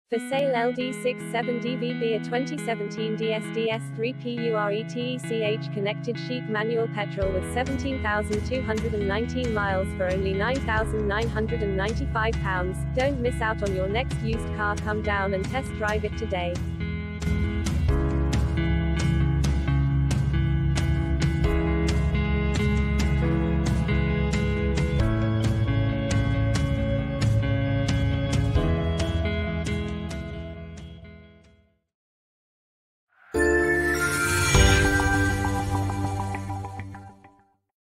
For sale LD67DVB, a 2017 DSDS3 PURETECH connected CHIC manual petrol with 17,219 miles for only £9,995. Don't miss out on your next used car. Come down and test drive it today.